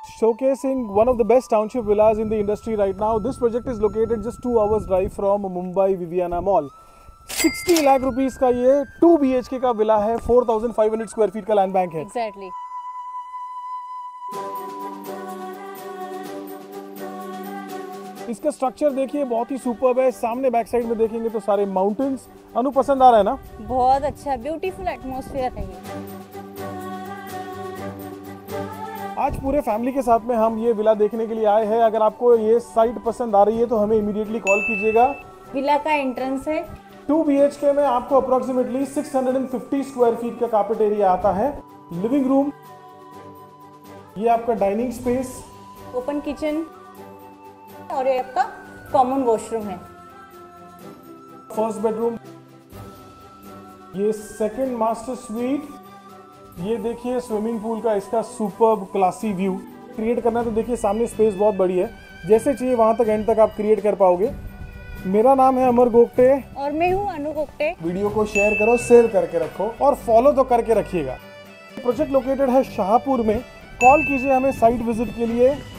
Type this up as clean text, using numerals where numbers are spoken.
Showcasing one of the best township villas in the industry right now. This project is located just 2 hours drive from Mumbai Viviana Mall. 60 lakh rupees का ये 2 BHK का villa है, 4,500 square feet का land bank है। Exactly. इसका structure देखिए बहुत ही superb है। सामने बैक साइड में देखेंगे तो सारे माउंटेन्स। अनु पसंद आ रहा है ना? बहुत अच्छा ब्यूटीफुल एटमॉस्फेयर है ये। आज पूरे फैमिली के साथ में हम ये विला देखने के लिए आए हैं। अगर आपको ये साइट पसंद आ रही है तो हमें इमीडिएटली कॉल कीजिएगा। विला का एंट्रेंस है। 2 BHK में आपको अप्रोक्सीमेटली 650 स्क्वायर फीट का कार्पेट एरिया आता है। लिविंग रूम, ये आपका डाइनिंग स्पेस, ओपन किचन और ये आपका कॉमन वॉशरूम है। फर्स्ट बेडरूम, ये सेकंड मास्टर स्वीट। ये देखिए स्विमिंग पूल का इसका सुपर्ब क्लासी व्यू। क्रिएट करना है तो देखिए सामने स्पेस बहुत बड़ी है, जैसे चाहिए वहां तक एंड तक आप क्रिएट कर पाओगे। मेरा नाम है अमर गोगटे और मैं हूँ अनु गोगटे। वीडियो को शेयर करो, सेव करके रखो और फॉलो तो करके रखिएगा। प्रोजेक्ट लोकेटेड है शाहपुर में। कॉल कीजिए हमें साइट विजिट के लिए।